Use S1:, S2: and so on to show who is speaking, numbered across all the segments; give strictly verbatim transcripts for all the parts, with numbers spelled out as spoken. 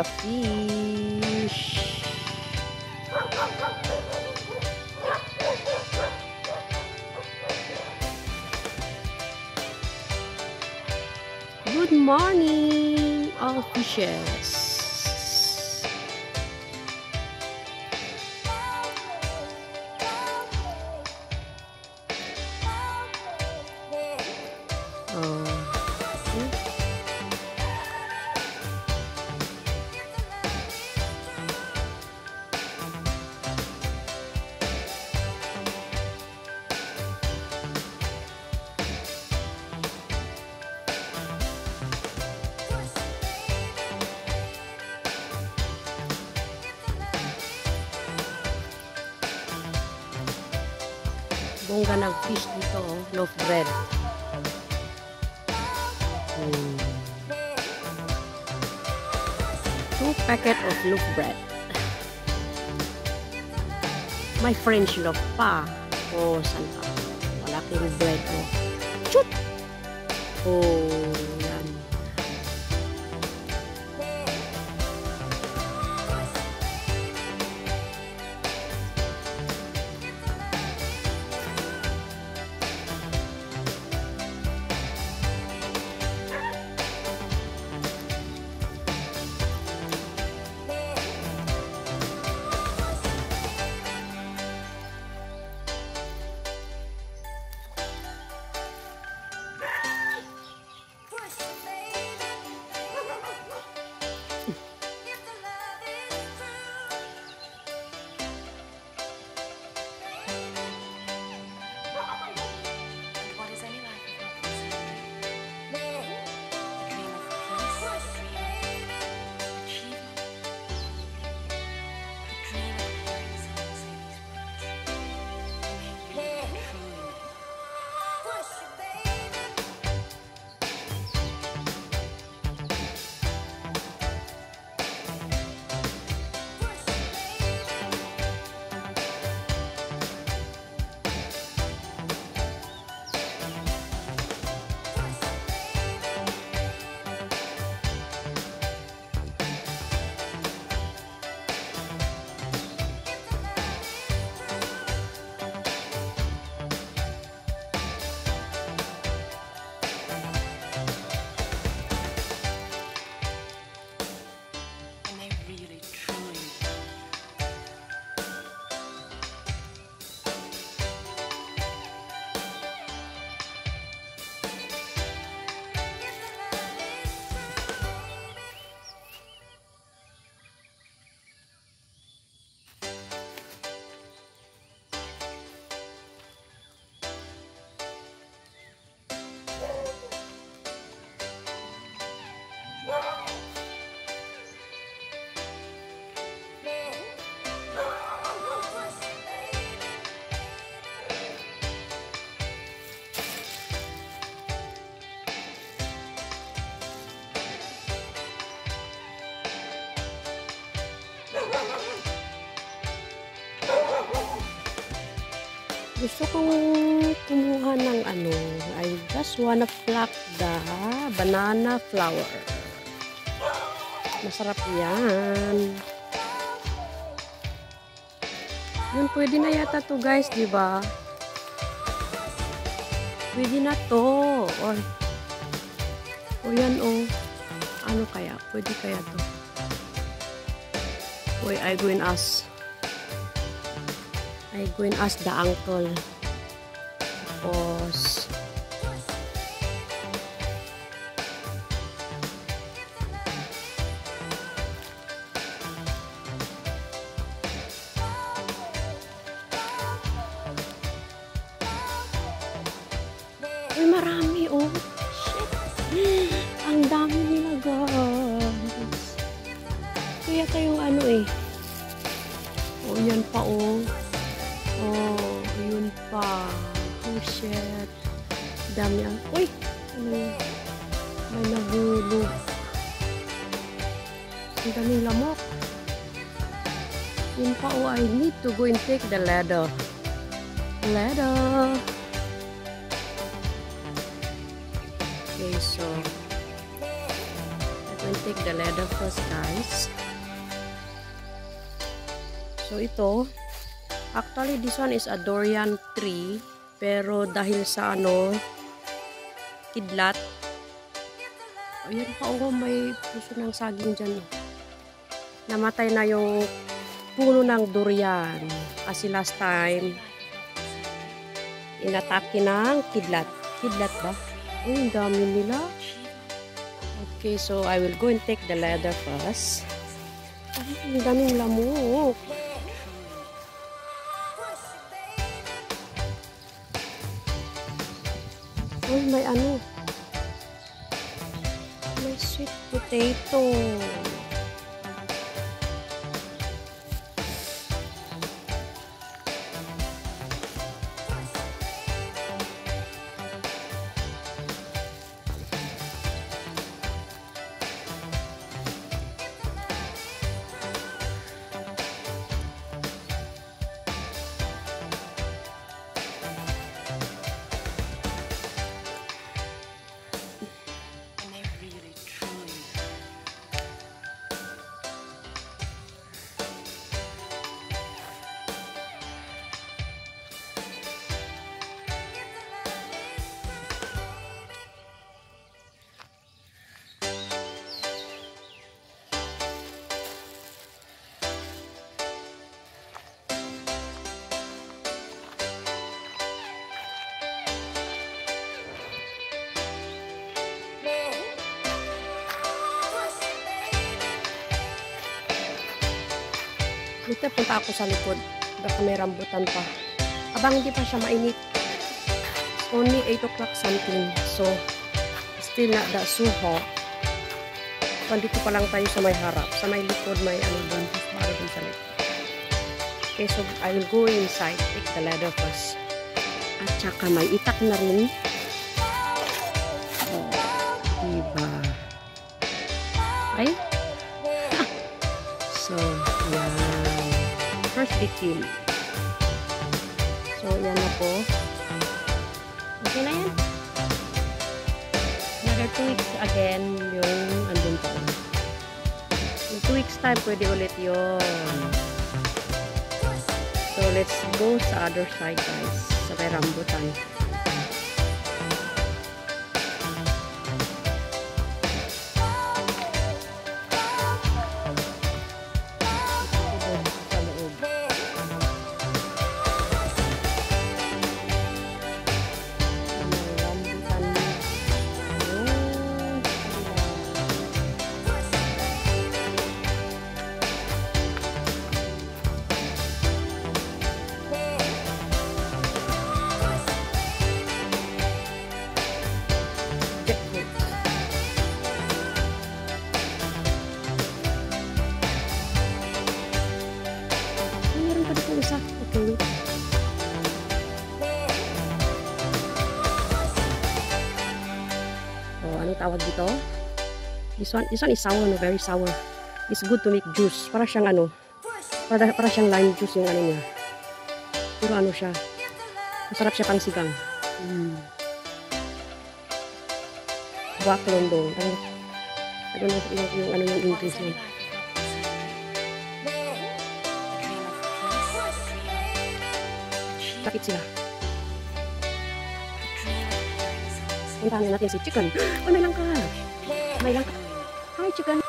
S1: the fish. Good morning, all fishes. Oh. Bongga ng fish dito, oh. Loaf bread. Hmm. Two packet of loaf bread. My French loaf pa. Oh, saan ka? Malaking bread, oh. Chut! Oh, yan. Gusto kong kumuha ng ano, I just wanna pluck the banana flower. Masarap yan. Yun, pwede na yata to guys, di ba? Pwede na to. O, o yan o. Ano kaya? Pwede kaya to? Uy, I go and ask. I go and ask the uncle. Tapos, uy, marami oh. Shit. Ang dami nila guys. Kaya tayong ano eh. Oh, yan pa oh. Oh, yun pa. Oh, shit. Dami ang... Uy! Ano yun? May nahulog. Ang daming lamok. Yun pa. Oh, I need to go and take the ladder. Ladder. Okay, so... We'll take the leather first, guys. So ito, actually this one is a durian tree, pero dahil sa ano, kidlat. Ayan pa, oh, may puso ng saging dyan. Namatay na yung puno ng durian. Kasi last time, inatake ng kidlat. Kidlat ba? Ay, ang dami nila. Okay, so I will go and take the leather first. Ay, ang daming lamok. Ay, may ano. May sweet potato. Dito punta ako sa likod. Baka may rambutan pa. Abang hindi pa siya mainit. Only eight o'clock something. So, still not that so hot. Pandito pa lang tayo sa may harap. Sa may likod may ano dun. Para dun sa likod. Okay, so I will go inside. Take the ladder first. At saka may itak na rin. Oh, diba? Ay? So, yan. First victim. So, yan na po. Okay na yan. Another two weeks again yung andun po. In two weeks time, pwede ulit yun. So, let's go sa other side, guys. Sa kay rambutan. Okay. Oh, anong tawag dito? This one, this one is sour, no? Very sour. It's good to make juice. Para siyang ano, para, para siyang lime juice yung ano niya. Pero ano siya, masarap siya pang sigang. Mm. Guaclondo. Ano, I don't know yung, yung ano yung English niya. Kapit sila. Puntahan natin si chicken. Oh, may langka. May langka. Hi, chicken.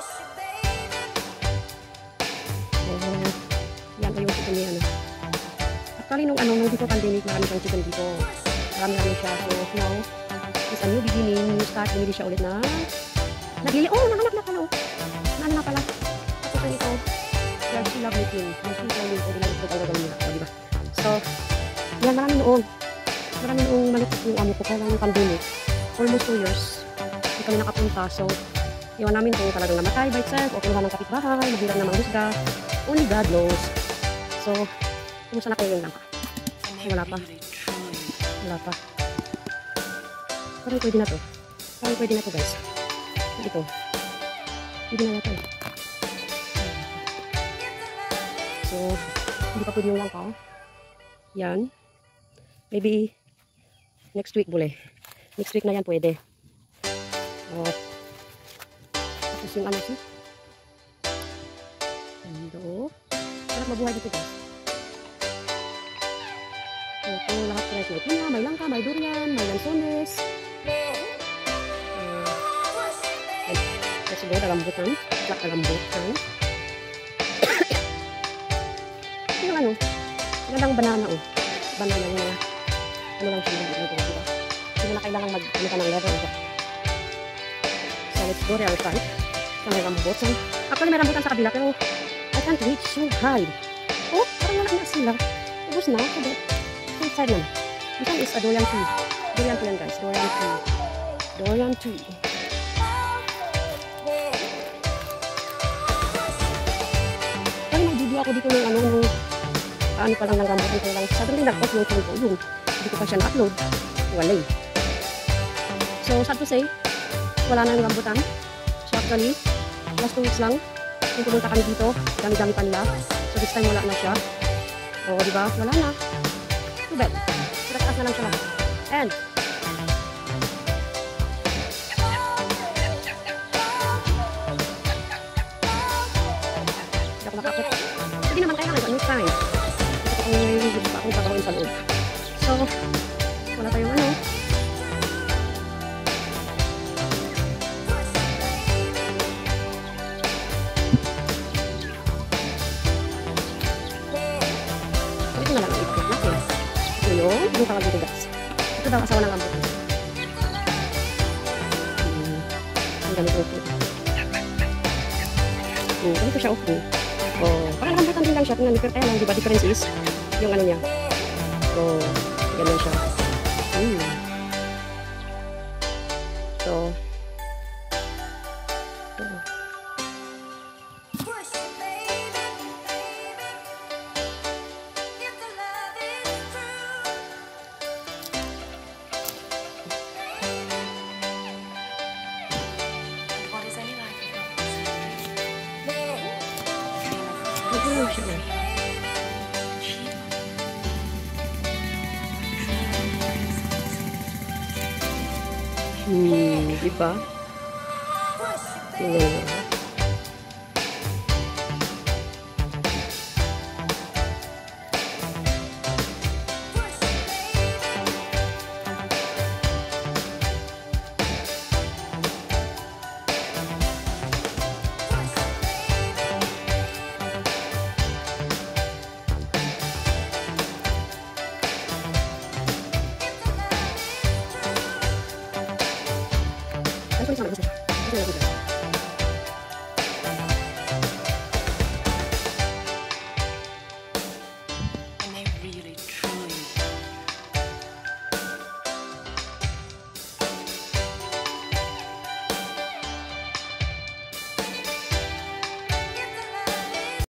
S1: Oh, yan pa yung chicken niya. Ano. Actually, nung ano, nung dito pandemic, marami kang chicken dito. Marami-rami siya. So, now, it's a new beginning. New start. Bumili siya ulit na naglili. Oh, nahanap na pala. Oh. Nahanap na pala. Tapos na ito. There's still love making. There's still love making. Pwede lang ito ang gagawin niya. O, diba? So, yan, marami noon. Marami noong manok yung amo ko. Kaya lang yung pandemic. Almost two years. Hindi kami nakapunta. So, iwan namin kung talagang namatay by itself o kinuha ng kapitbahay, mahirap na manghusga. Only God knows. So, kumusta na kayo yung langka? Wala pa. Wala pa. Parang pwede na to. Parang pwede na to, guys. Ito. Pwede na natin. So, hindi pa pwede yung langka. Yan. Maybe next week boleh. Next week na yan pwede. Oh. Tapos yung ano si Ando. Sarap mabuhay dito guys. So, ito lahat fresh. May pinya, may langka, may durian, may lansones. Uh, Kasi siguro rambutan. Black rambutan. Yung ano, magandang banana oh. Banana yung mga, ano lang siya mag-ibig dito, diba? Hindi mo na kailangan mag, ano ka ng level. So, let's go there, right? So, may rambutan. Actually, may rambutan sa kabila, pero I can't reach so high. Oh, parang wala na sila. Ubus na, sabi. So, inside naman. This one is a durian tree. Durian tree yan, guys. Durian tree. Durian tree. Kaya mag-video ako dito ng ano, nung paano pa lang ng rambutan ko lang. Sabi rin nag-off yung phone ko. Yung, hindi ko pa siya na-upload. Wala eh. So, sad to say, wala na yung rambutan. So, actually, last two weeks lang, kung pumunta kami dito, dami-dami pa nila. So, this time wala na siya. O, diba? Wala na. Too bad. Taas na lang siya lahat. And, hindi ako nakakit. Hindi naman kaya nga, next time. Ito kung may video pa akong gagawin sa loob. So, wala tayong ano. Ito na lang ang ikot natin. Ito yung, yung tawag dito guys. Ito daw asawa ng rambutan. Hmm. Ang ganito ito. Hmm, ganito siya okay. Oh, parang rambutan din lang siya. Tingnan, kaya lang, diba difference is yung ano niya. Oh, ganun siya. Hmm. So, ito. Nagulong siya eh. Hmm, diba? Tingnan mo. Ano pa yung sama? Gusto siya. Gusto siya.